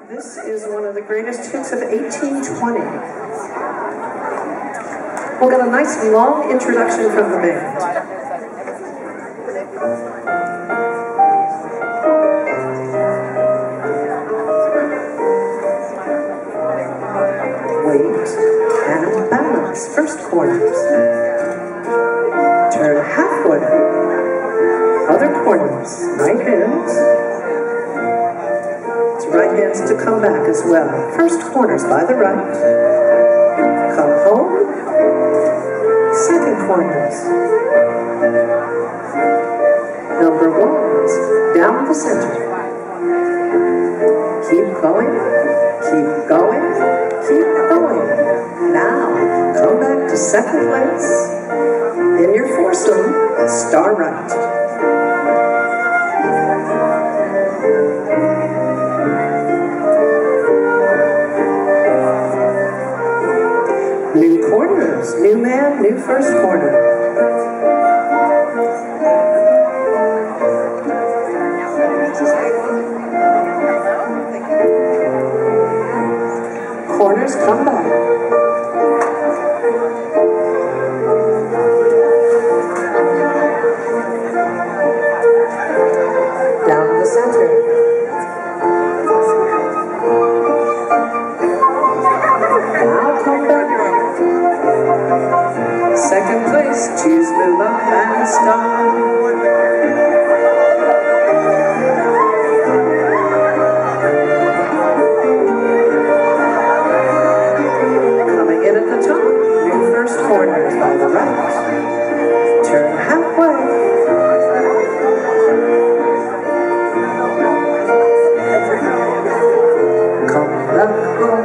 This is one of the greatest hits of 1820. We'll get a nice long introduction from the band. Wait and balance. First corners. Turn halfway. Other corners. Right hands. Right hands to come back as well. First corners by the right. Come home. Second corners. Number ones. Down the center. Keep going. Keep going. Keep going. Now, come back to second place. In your foursome, star right. New corners, new man, new first corner. Corners, come back. Down the center. Second place, choose, move up and stop. Coming in at the top, new first corners by the right. Turn halfway. Come back home.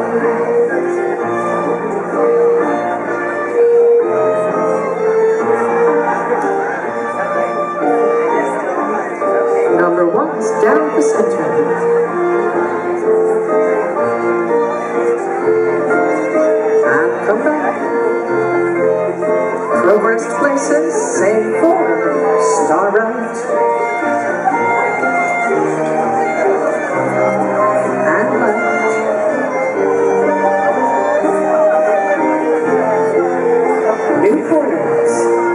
Number one's down the center. And come back. Progressed places, same form, star right. And left. New corners.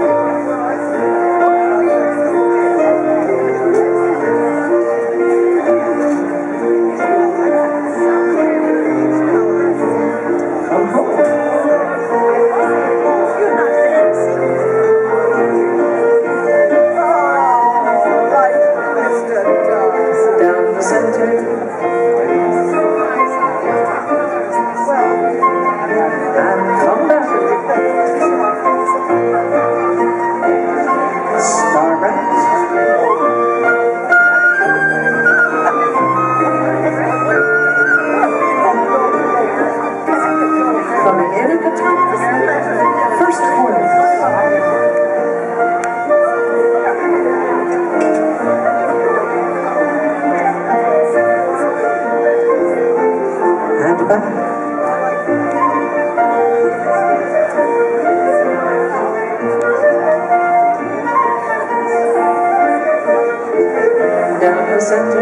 Down the center.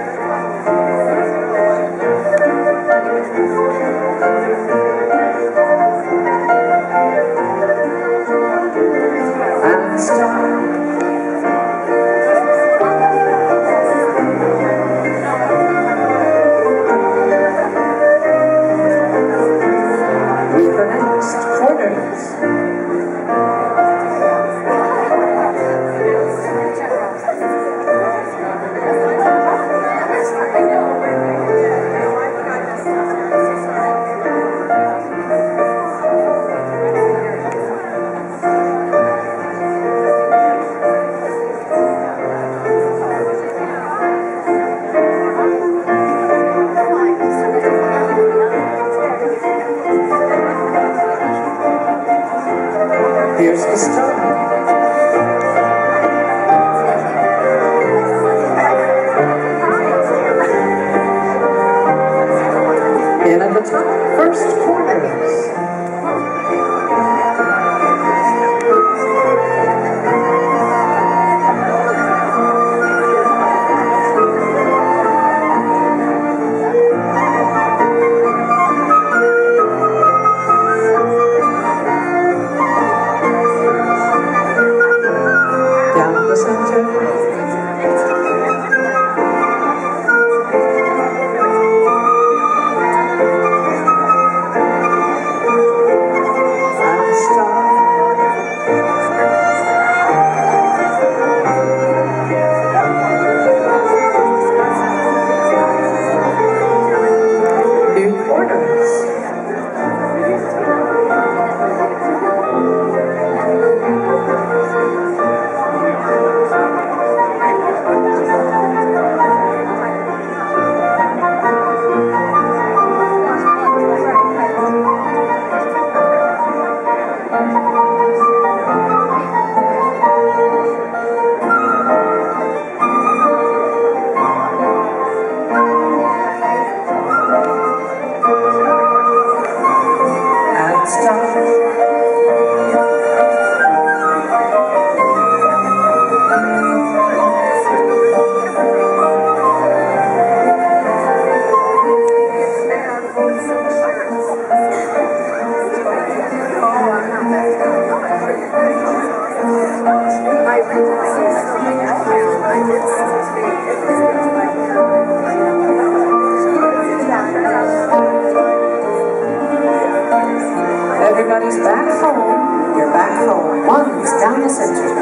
And stop. With the next corners. Here's the start. In at the top, first corners. Center.